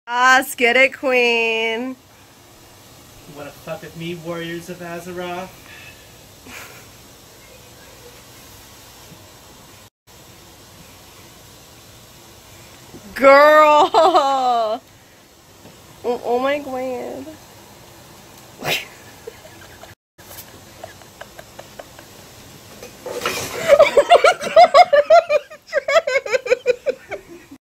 Let's get it, queen. Wanna fuck with me, warriors of Azeroth? Girl! Oh my god.